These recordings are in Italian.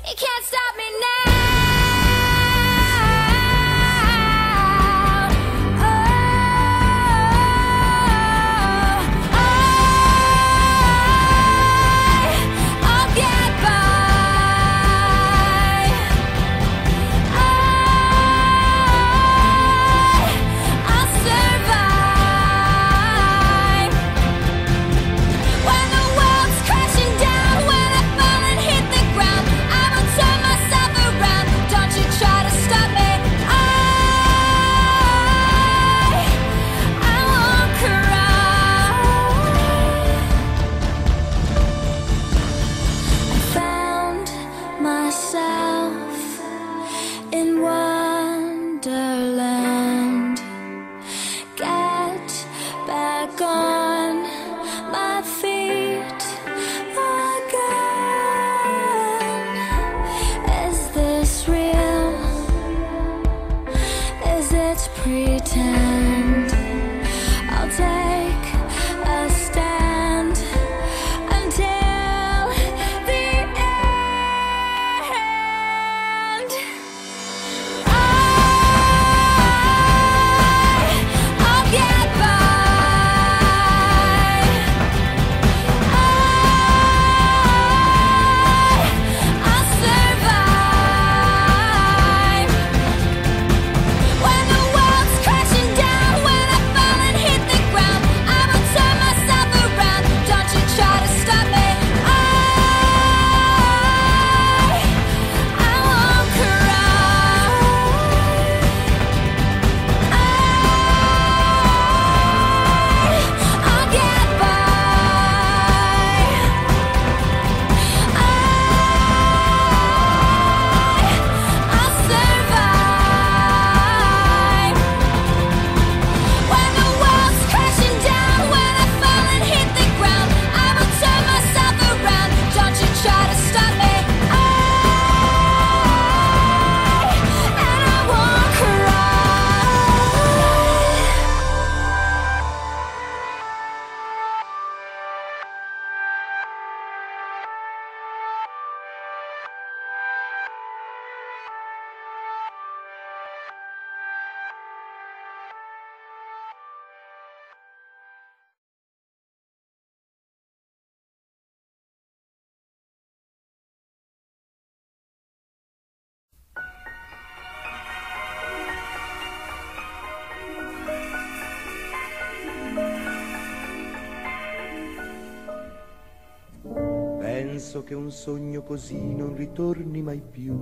You can't stop me now. I'll get by. I'll survive. When the world's crashing down, when I fall and hit the ground, I will turn myself around. Don't you try to stop me. I won't cry. I found myself in Wonderland. Get back on my feet again. Is this real? Is it pretend? I'll take a stand until the end. I'll get by. I'll survive. When the world's crashing down, when I fall and hit the ground, I will turn myself around. Don't you try to stop me. I won't cry. I'll get by. I'll survive. When the world's crashing down, when I fall and hit the ground, I will turn myself around. Don't you try to stop me. And I won't cry. Penso che un sogno così non ritorni mai più.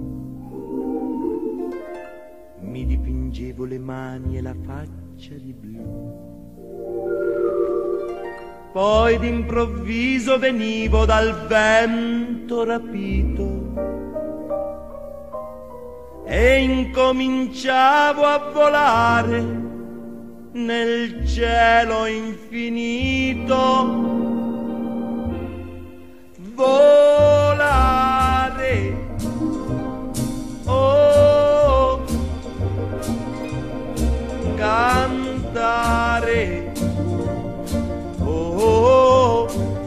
Mi dipingevo le mani e la faccia di blu. Poi d'improvviso venivo dal vento rapito e incominciavo a volare nel cielo infinito. Volare, oh, cantare, oh,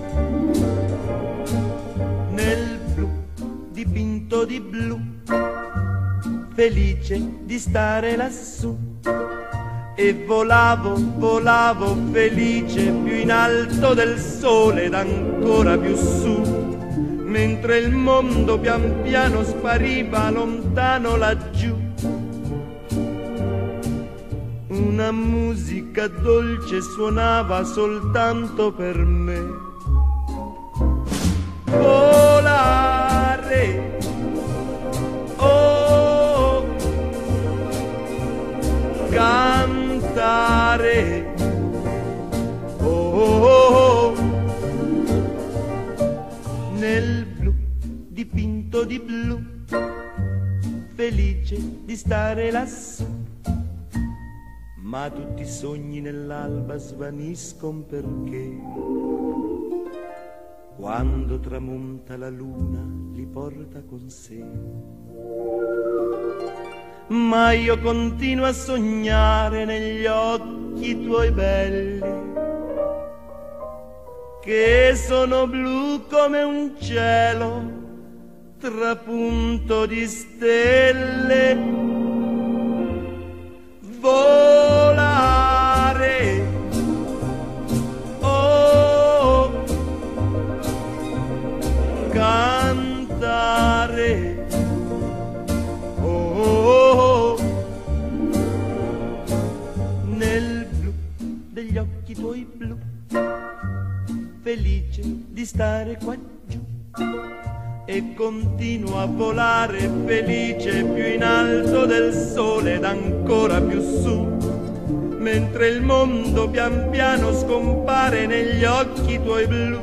nel blu dipinto di blu, felice di stare lassù. E volavo, volavo felice più in alto del sole ed ancora più su, mentre il mondo pian piano spariva lontano laggiù. Una musica dolce suonava soltanto per me. Volare, oh, cantare, oh, nel blu dipinto di blu, felice di stare lassù. Ma tutti i sogni nell'alba svaniscono perché quando tramonta la luna li porta con sé. Ma io continuo a sognare negli occhi tuoi belli, che sono blu come un cielo trapunto di stelle, volare, oh, cantare, oh, nel blu degli occhi tuoi blu, felice di stare qua giù, e continuo a volare felice più in alto del sole ed ancora più su, mentre il mondo pian piano scompare negli occhi tuoi blu.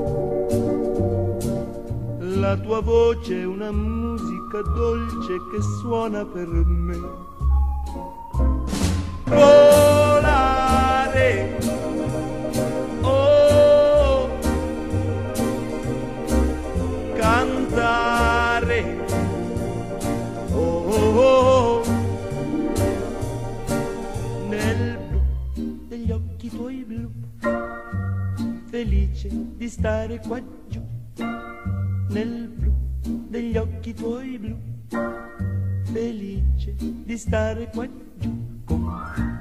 La tua voce è una musica dolce che suona per me. Volare, oh, cantare, oh, oh, oh, nel blu degli occhi tuoi blu, felice di stare qua giù, nel blu degli occhi tuoi blu, felice di stare qua giù con